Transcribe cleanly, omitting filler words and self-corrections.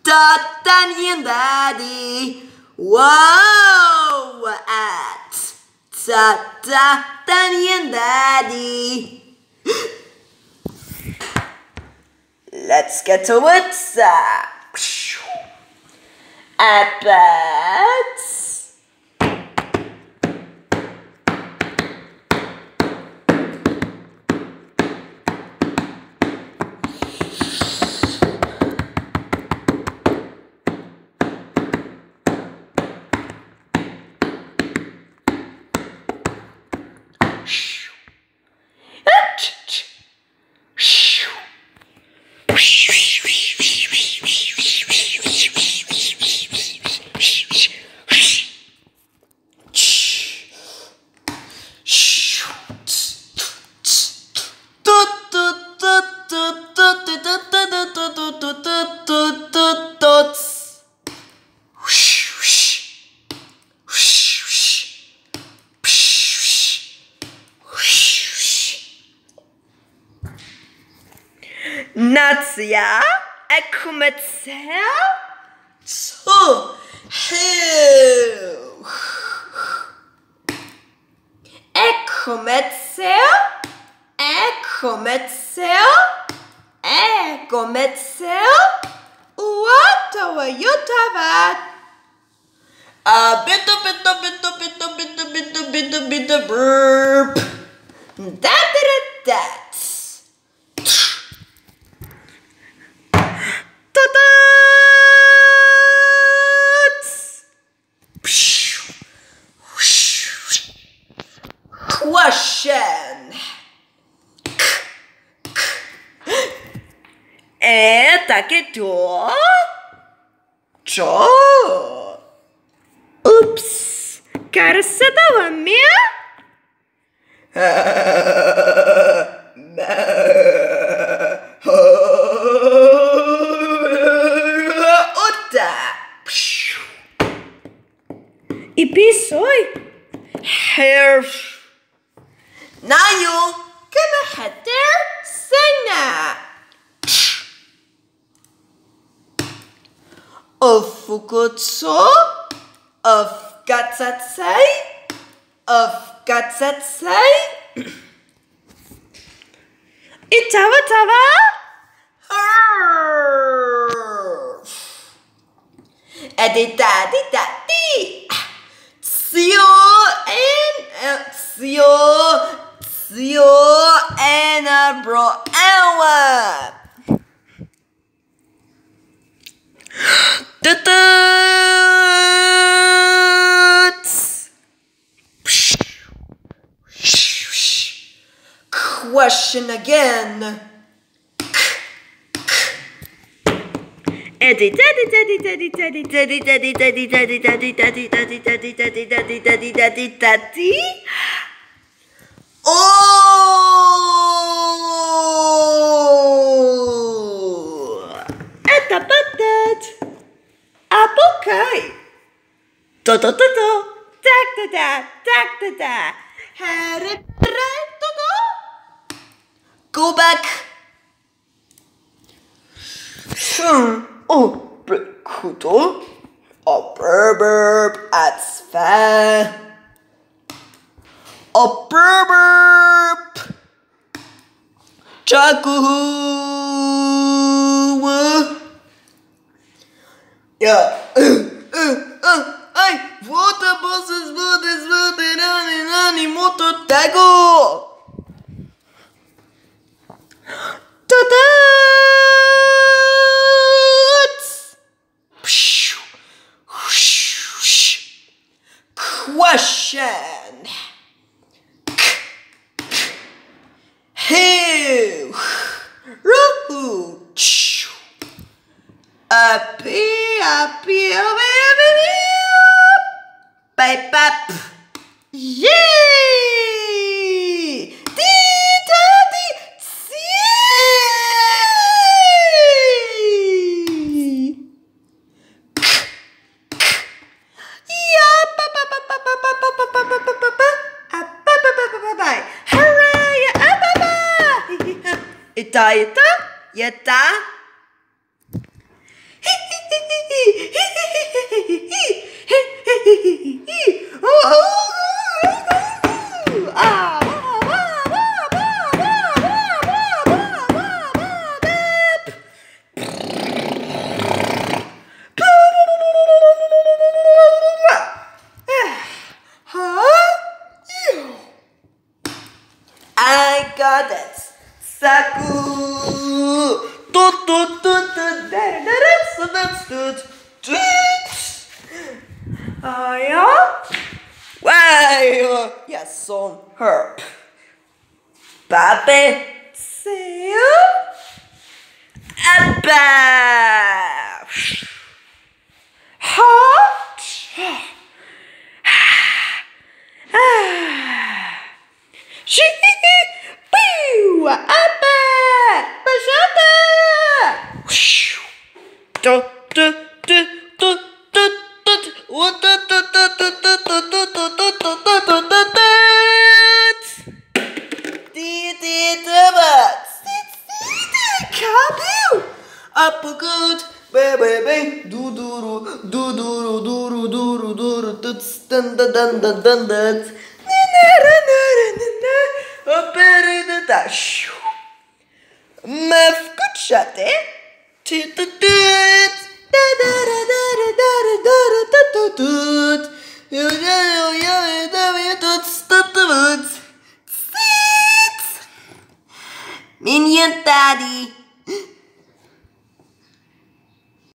Daddy and Daddy. Whoa! At Daddy and Daddy. Let's get to it. At bats. Nacja, ekumecja, co? Ekumecja, ekumecja, ekumecja, ułatawa jutawa. A bitu burp. Dat. Question. Takie to? Co? Ups, karseta mnie? Ota. I pisuj. Hair. Najo, kunnen het er zingen? Of kutso, of katsatsai, of katsatsai. Itawa. Daddy. Zio and bro hour. Question again. Daddy. Oh! At the butt. Apple pie. Da. Had it right. Go back. Oh, kudo. A burp at fair. A burp. Chaku. Yeah. Water buses, nani moto tago. Question. Who? Bap. Yay! Daddy, Hurray! Ita, yeta. I got it. Saku. Ja? Wow. Yes, son. Herb. Pape. Seal. Abba. Hot. She. Pew. Abba. Bashaba. Do. Uppercut, baby, do do do do do do do do do dun dun dun dun dun dun. Mevkuchate, Minion Daddy.